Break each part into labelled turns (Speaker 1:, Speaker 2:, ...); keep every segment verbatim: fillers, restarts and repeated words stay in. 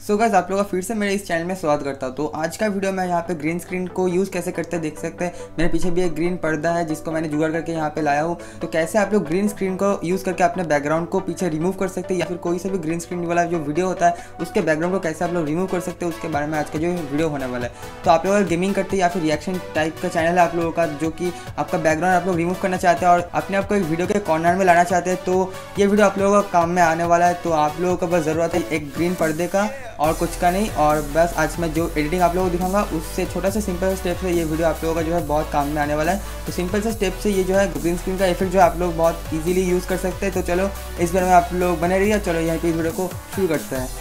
Speaker 1: So guys आप लोगों का फिर से मेरे इस चैनल में स्वागत करता हूँ। तो आज का वीडियो मैं यहाँ पे ग्रीन स्क्रीन को यूज़ कैसे करते हैं देख सकते हैं। मेरे पीछे भी एक ग्रीन पर्दा है जिसको मैंने जुगाड़ करके यहाँ पे लाया हूँ। तो कैसे आप लोग ग्रीन स्क्रीन को यूज़ करके अपने बैकग्राउंड को पीछे रिमूव कर सकते हैं या फिर कोई सा भी ग्रीन स्क्रीन वाला जो वीडियो होता है उसके बैकग्राउंड को कैसे आप लोग रिमूव कर सकते हैं उसके बारे में आज का जो वीडियो होने वाला है। तो आप लोग अगर गेमिंग करते हैं या फिर रिएक्शन टाइप का चैनल है आप लोगों का जो कि आपका बैकग्राउंड आप लोग रिमूव करना चाहते हैं और अपने आप को एक वीडियो के कॉर्नर में लाना चाहते हैं तो ये वीडियो आप लोगों का काम में आने वाला है। तो आप लोगों को बस ज़रूरत है एक ग्रीन पर्दे का और कुछ का नहीं। और बस आज मैं जो एडिटिंग आप लोगों को दिखाऊंगा उससे छोटा सा सिंपल स्टेप से ये वीडियो आप लोगों का जो है बहुत काम में आने वाला है। तो सिंपल सा स्टेप से ये जो है ग्रीन स्क्रीन का इफेक्ट जो आप लोग बहुत इजीली यूज़ कर सकते हैं। तो चलो इस बारे में आप लोग बने रहिए। चलो यहाँ पे इस वीडियो को शुरू करते हैं।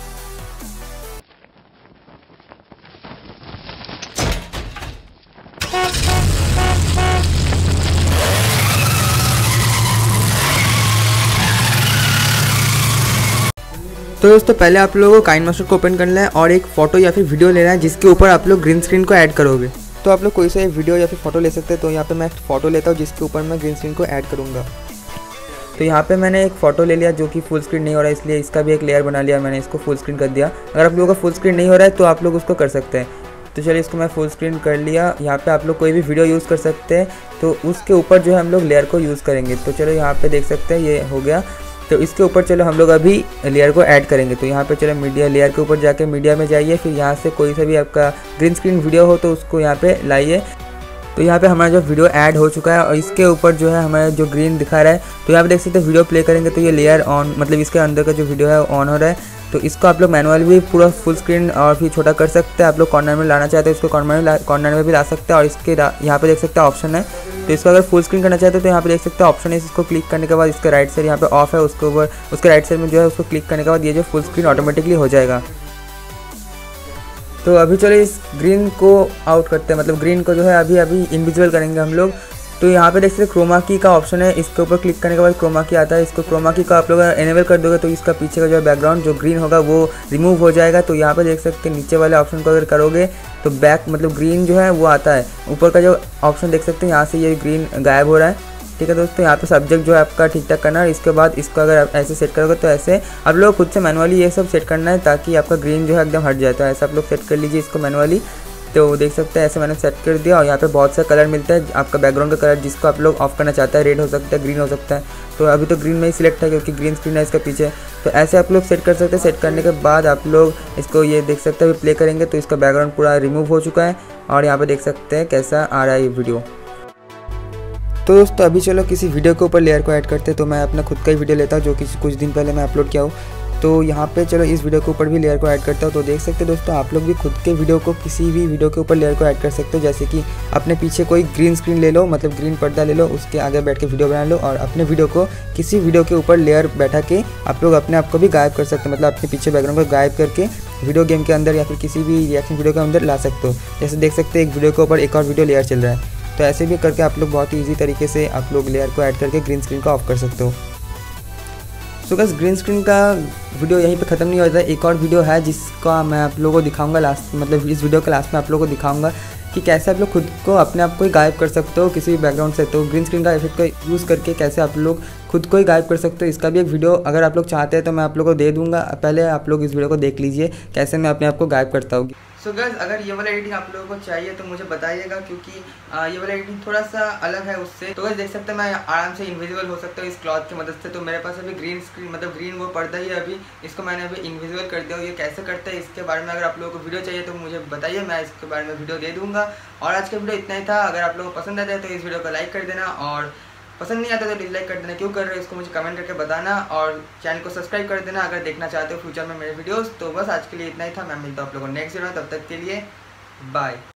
Speaker 1: तो दोस्तों पहले आप लोगों को काइनमास्टर को ओपन करना है और एक फ़ोटो या फिर वीडियो लेना है जिसके ऊपर आप लोग ग्रीन स्क्रीन को ऐड करोगे। तो आप लोग कोई सा वीडियो या फिर फोटो ले सकते हैं। तो यहाँ पे मैं फ़ोटो लेता हूँ जिसके ऊपर मैं ग्रीन स्क्रीन को ऐड करूँगा। तो यहाँ पे मैंने एक फ़ोटो ले लिया जो कि फुल स्क्रीन नहीं हो रहा है, इसलिए इसका भी एक लेयर बना लिया मैंने, इसको फुल स्क्रीन कर दिया। अगर आप लोगों का फुल स्क्रीन नहीं हो रहा है तो आप लोग उसको कर सकते हैं। तो चलिए इसको मैं फुल स्क्रीन कर लिया। यहाँ पे आप लोग कोई भी वीडियो यूज़ कर सकते हैं तो उसके ऊपर जो है हम लोग लेयर को यूज़ करेंगे। तो चलो यहाँ पे देख सकते हैं ये हो गया। तो इसके ऊपर चलो हम लोग अभी लेयर को ऐड करेंगे। तो यहाँ पे चलो मीडिया लेयर के ऊपर जाके मीडिया में जाइए, फिर यहाँ से कोई सा भी आपका ग्रीन स्क्रीन वीडियो हो तो उसको यहाँ पे लाइए। तो यहाँ पे हमारा जो वीडियो ऐड हो चुका है और इसके ऊपर जो है हमारा जो ग्रीन दिखा रहा है। तो यहाँ पे देख सकते हैं वीडियो प्ले करेंगे तो ये लेयर ऑन, मतलब इसके अंदर का जो वीडियो है ऑन हो रहा है। तो इसको आप लोग मैनुअली भी पूरा फुल स्क्रीन और फिर छोटा कर सकते हैं। आप लोग कॉर्नर में लाना चाहते हैं इसको कॉर्नर में कॉर्नर में भी ला सकते हैं। और इसके यहाँ पे देख सकते हैं ऑप्शन है। तो इसको अगर फुल स्क्रीन करना चाहते हैं तो यहाँ पे देख सकते हैं ऑप्शन है। इसको क्लिक करने के बाद इसके राइट साइड यहाँ पे ऑफ है, उसके ऊपर उसके राइट साइड में जो है उसको क्लिक करने के बाद ये जो फुल स्क्रीन ऑटोमेटिकली हो जाएगा। तो अभी चलो इस ग्रीन को आउट करते हैं, मतलब ग्रीन को जो है अभी अभी इनविजिबल करेंगे हम लोग। तो यहाँ पे देख सकते हैं क्रोमा की का ऑप्शन है, इसके ऊपर क्लिक करने के बाद क्रोमा की आता है। इसको क्रोमा की का आप लोग एनेबल कर दोगे तो इसका पीछे का जो बैकग्राउंड जो ग्रीन होगा वो रिमूव हो जाएगा। तो यहाँ पे देख सकते हैं नीचे वाले ऑप्शन को अगर करोगे तो बैक मतलब ग्रीन जो है वो आता है। ऊपर का जो ऑप्शन देख सकते हैं यहाँ से ये ग्रीन गायब हो रहा है। ठीक है दोस्तों, यहाँ पे सब्जेक्ट जो है आपका ठीक ठाक करना है। इसके बाद इसको अगर आप ऐसे सेट करोगे तो ऐसे आप लोग खुद से मैनुअली ये सब सेट करना है ताकि आपका ग्रीन जो है एकदम हट जाए। तो ऐसा आप लोग सेट कर लीजिए इसको मैनुअली। तो देख सकते हैं ऐसे मैंने सेट कर दिया। और यहाँ पे बहुत सा कलर मिलता है आपका बैकग्राउंड का कलर जिसको आप लोग ऑफ करना चाहते हैं। रेड हो सकता है, ग्रीन हो सकता है। तो अभी तो ग्रीन में ही सिलेक्ट है क्योंकि ग्रीन स्क्रीन है इसका पीछे। तो ऐसे आप लोग सेट कर सकते हैं। सेट करने के बाद आप लोग इसको ये देख सकते हैं अभी प्ले करेंगे तो इसका बैकग्राउंड पूरा रिमूव हो चुका है। और यहाँ पे देख सकते हैं कैसा आ रहा है ये वीडियो। तो दोस्तों अभी चलो किसी वीडियो के ऊपर लेयर को ऐड करते हैं। तो मैं अपना खुद का ही वीडियो लेता हूँ जो कि कुछ दिन पहले मैं अपलोड किया हूँ। तो यहाँ पे चलो इस वीडियो के ऊपर भी लेयर को ऐड करता हूँ। तो देख सकते हैं दोस्तों आप लोग भी खुद के वीडियो को किसी भी वीडियो के ऊपर लेयर को ऐड कर सकते हो। जैसे कि अपने पीछे कोई ग्रीन स्क्रीन ले लो, मतलब ग्रीन पर्दा ले लो, उसके आगे बैठ के वीडियो बना लो और अपने वीडियो को किसी वीडियो के ऊपर लेयर बैठा के आप लोग अपने आप को भी गायब कर सकते हो। मतलब अपने पीछे बैकग्राउंड को गायब करके वीडियो गेम के अंदर या फिर किसी भी रिएक्शन वीडियो के अंदर ला सकते हो। जैसे देख सकते हैं एक वीडियो के ऊपर एक और वीडियो लेयर चल रहा है। तो ऐसे भी करके आप लोग बहुत ही ईजी तरीके से आप लोग लेयर को ऐड करके ग्रीन स्क्रीन को ऑफ कर सकते हो। सो बस ग्रीन स्क्रीन का वीडियो यहीं पे ख़त्म नहीं होता है। एक और वीडियो है जिसका मैं आप लोगों को दिखाऊंगा लास्ट, मतलब इस वीडियो के लास्ट में आप लोगों को दिखाऊंगा कि कैसे आप लोग खुद को अपने आप को ही गायब कर सकते हो किसी भी बैकग्राउंड से। तो ग्रीन स्क्रीन का इफेक्ट को यूज़ करके कैसे आप लोग खुद को ही गायब कर सकते हो, इसका भी एक वीडियो अगर आप लोग चाहते हैं तो मैं आप लोगों को दे दूँगा। पहले आप लोग इस वीडियो को देख लीजिए कैसे मैं अपने आप को गायब करता हूँ। सो गाइस अगर ये वाला एडिटिंग आप लोगों को चाहिए तो मुझे बताइएगा क्योंकि आ, ये वाला एडिटिंग थोड़ा सा अलग है उससे। तो गाइस देख सकते हैं मैं आराम से इनविजिबल हो सकता हूँ इस क्लॉथ की मदद से। तो मेरे पास अभी ग्रीन स्क्रीन मतलब ग्रीन वो पर्दा ही है, अभी इसको मैंने अभी इनविजिबल कर दिया। ये कैसे करते हैं इसके बारे में अगर आप लोगों को वीडियो चाहिए तो मुझे बताइए, मैं इसके बारे में वीडियो दे दूँगा। और आज का वीडियो इतना ही था। अगर आप लोगों को पसंद आता है तो इस वीडियो को लाइक कर देना और पसंद नहीं आता तो डिसलाइक कर देना। क्यों कर रहे हो इसको मुझे कमेंट करके बताना और चैनल को सब्सक्राइब कर देना अगर देखना चाहते हो फ्यूचर में मेरे वीडियोस। तो बस आज के लिए इतना ही था। मैं मिलता हूँ आप लोगों को नेक्स्ट वीडियो में, तब तक के लिए बाय।